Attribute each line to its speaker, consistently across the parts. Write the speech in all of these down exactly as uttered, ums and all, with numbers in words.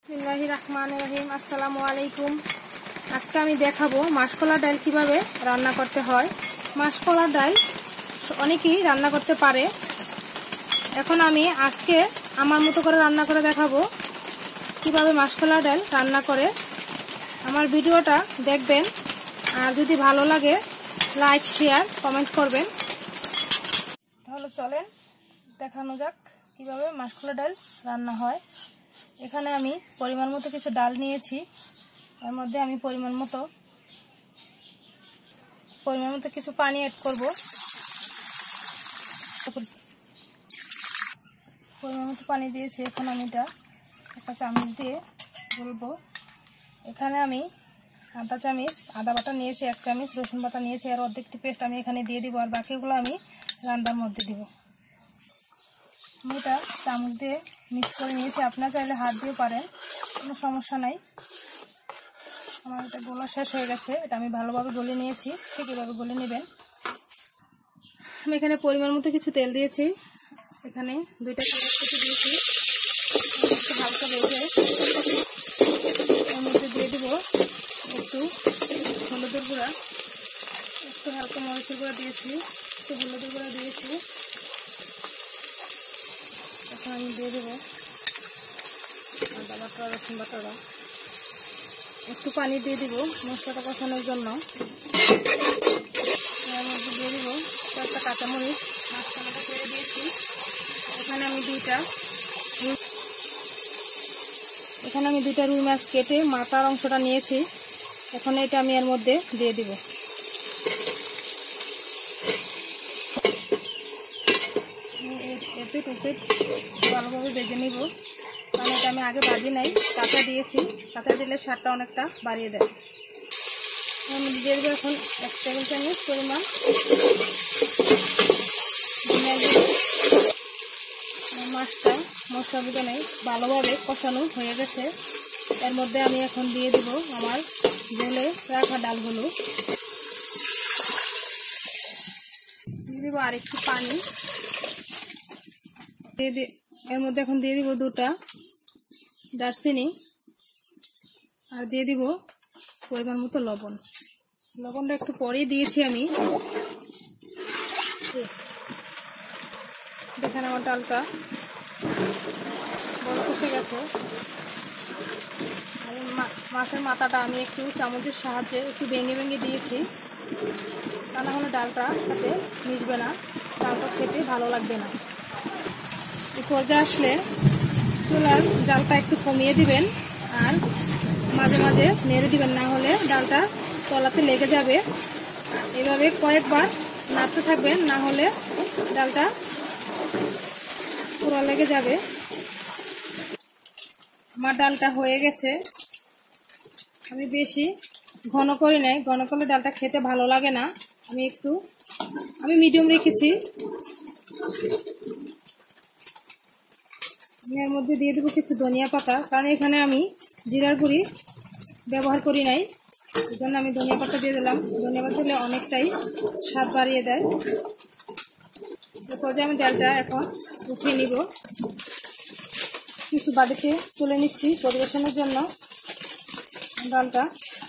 Speaker 1: বিসমিল্লাহির রহমানির রহিম। আসসালামু আলাইকুম। আজকে আমি দেখাবো মাসকলার ডাল কিভাবে রান্না করতে হয়। মাসকলার ডাল অনেকেই রান্না করতে পারে। এখন আমি আজকে আমার মতো করে রান্না করে দেখাবো কিভাবে মাসকলার ডাল রান্না করে। আমার ভিডিওটা দেখবেন, আর যদি ভালো লাগে লাইক শেয়ার কমেন্ট করবেন। তাহলে চলেন দেখানো যাক কিভাবে মাসকলার ডাল রান্না হয়। এখানে আমি পরিমাণ মতো কিছু ডাল নিয়েছি। এর মধ্যে আমি পরিমাণ মতো পরিমাণ মতো কিছু পানি অ্যাড করব। পরিমাণ মতো পানি দিয়েছি। এখন আমি এটা একটা চামচ দিয়ে গুলবো। এখানে আমি আধা চামচ আদা বাটা নিয়েছি, এক চামচ রসুন বাটা নিয়েছি, আর অর্ধেকটি পেস্ট আমি এখানে দিয়ে দিব, আর বাকিগুলো আমি রান্নার মধ্যে দিব। আমি এটা চামচ দিয়ে মিক্স করে নিয়েছি। আপনারা চাইলে হাত দিয়েও পারেন, কোনো সমস্যা নাই। আমার এটা গোলা শেষ হয়ে গেছে। এটা আমি ভালোভাবে গলে নিয়েছি। ঠিক এভাবে গলে নেবেন। আমি এখানে পরিমাণ মতো কিছু তেল দিয়েছি। এখানে দুইটা পেঁয়াজ কেটে দিয়েছি। একটু হালকা ভেজে এর মধ্যে দিয়ে দিব একটু হলুদের গুঁড়া, একটু হালকা মরিচের গুঁড়া দিয়েছি, একটু হলুদের গুঁড়া দিয়েছি। এখন আমি দিয়ে দেবো আদা বাটা রসুন বাটাটা। একটু পানি দিয়ে দিব মশলাটা কষানোর জন্য। এর মধ্যে দিয়ে দিব চারটা কাঁচামরিচ, মাছখানাটা করে দিয়েছি। এখানে আমি দুইটা এখানে আমি দুইটা রুই মাছ কেটে মাথার অংশটা নিয়েছি। এখন এটা আমি এর মধ্যে দিয়ে দিব। এপিট ওপিট ভালোভাবে ভেজে নিব, কারণ এটা আমি আগে ভাজি নাই, কাঁচা দিয়েছি। কাঁচা দিলে স্বাদটা অনেকটা বাড়িয়ে দেয়। আমি দিয়ে দেবো এখন এক টেবিল চামচ পরিমাণ মাছটা মশলা বুঝে নেই ভালোভাবে কষানো হয়ে গেছে। এর মধ্যে আমি এখন দিয়ে দিব আমার ঝোলে রাখা ডালগুলো। দিয়ে দিব আর একটু পানি দিয়ে দিয়ে এর মধ্যে এখন দিয়ে দিব দুটা দারচিনি, আর দিয়ে দিব পরিমাণ মতো লবণ। লবণটা একটু পরেই দিয়েছি আমি। দেখেন আমার ডালটা বড় কষে গেছে। আর মাছের মাথাটা আমি একটু চামচের সাহায্যে একটু ভেঙে ভেঙে দিয়েছি, তা না হলে ডালটা সাথে মিশবে না, ডালটা খেতে ভালো লাগবে না। এই পর্যায়ে আসলে চুলার ডালটা একটু কমিয়ে দিবেন, আর মাঝে মাঝে নেড়ে দিবেন, না হলে ডালটা তলাতে লেগে যাবে। এভাবে কয়েকবার নাড়তে থাকবেন, না হলে ডালটা পুরো লেগে যাবে। আমার ডালটা হয়ে গেছে। আমি বেশি ঘন করি নাই, ঘন করলে ডালটা খেতে ভালো লাগে না। আমি একটু আমি মিডিয়াম রেখেছি। আমি এর মধ্যে দিয়ে দেবো কিছু ধনিয়া পাতা, কারণ এখানে আমি জিরার গুঁড়ি ব্যবহার করি নাই, এই জন্য আমি ধনিয়া পাতা দিয়ে দিলাম। ধনিয়া পাতা দিলে অনেকটাই স্বাদ বাড়িয়ে দেয়। এরপর আমি ডালটা এখন উঠিয়ে নিব। কিছু বাড়িতে তুলে নিচ্ছি পরিবেশনের জন্য ডালটা।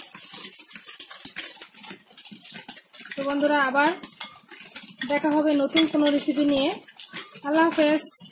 Speaker 1: তো বন্ধুরা, আবার দেখা হবে নতুন কোনো রেসিপি নিয়ে। আল্লাহ হাফেজ।